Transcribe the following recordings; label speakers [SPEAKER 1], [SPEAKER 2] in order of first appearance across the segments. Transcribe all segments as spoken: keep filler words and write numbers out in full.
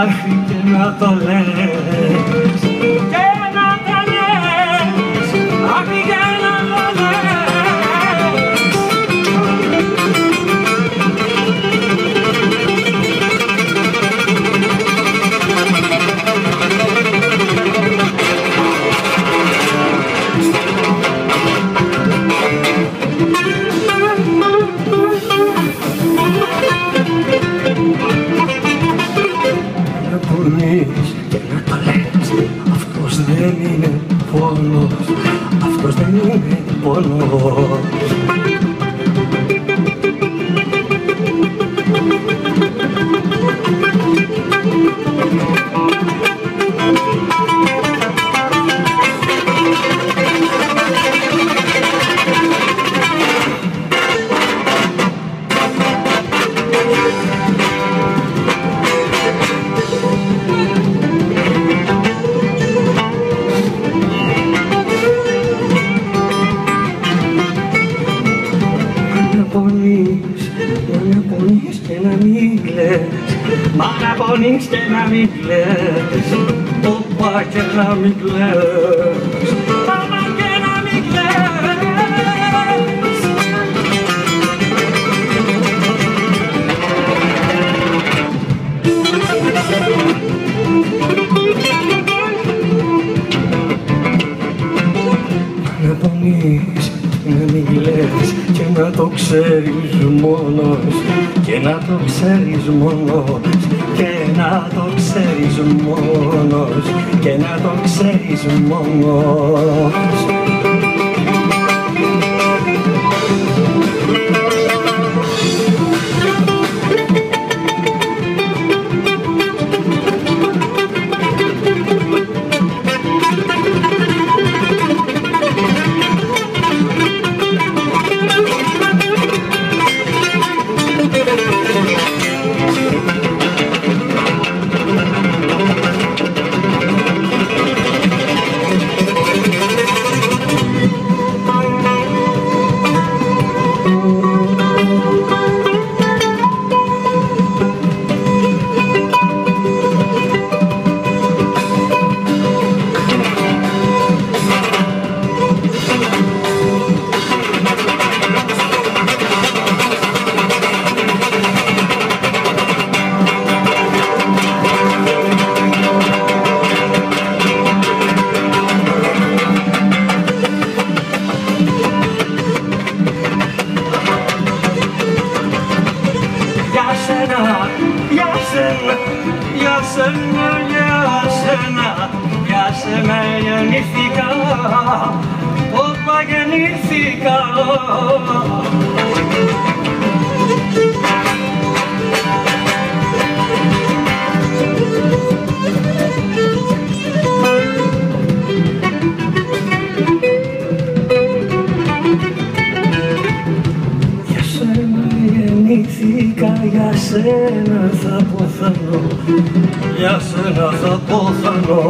[SPEAKER 1] υπάρχει και να το λες, και να το λες, άχι και να το λες. Και να το λες, αυτός δεν είναι πόνος, αυτός δεν είναι πόνος. Μα να πονείς και να μην κλαις, όπα και να μην κλαις, όπα και να μην κλαις. Να πονείς, να μην κλαις και να το ξέρεις μόνος, και να το ξέρεις μόνος, και να το ξέρεις μόνος, και να το ξέρεις μόνος. Για σένα, για σένα, για σένα γεννήθηκα, όπα γεννήθηκα. Για σένα θα ποθάνω, για σένα θα ποθάνω.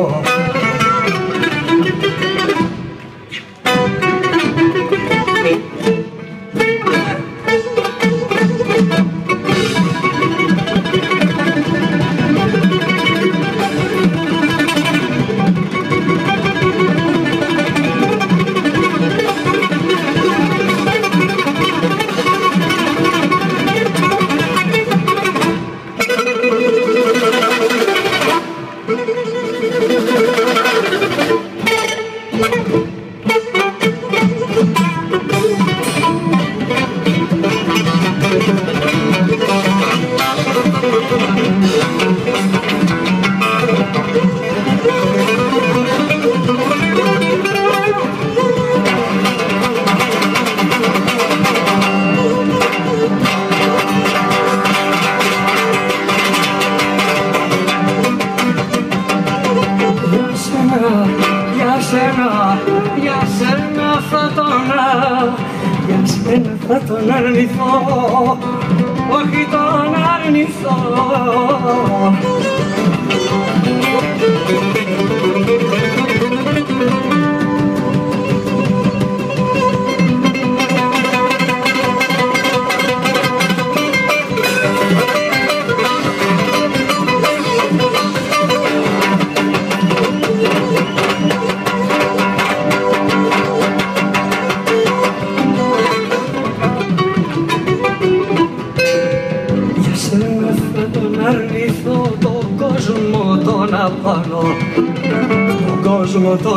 [SPEAKER 1] Για σένα θα τον για σένα θα τον αρνηθώ, όχι τον αρνηθώ.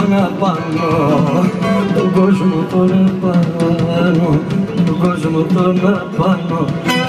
[SPEAKER 1] τον απάνω, τον κόσμο τον απάνω, τον κόσμο τον απάνω.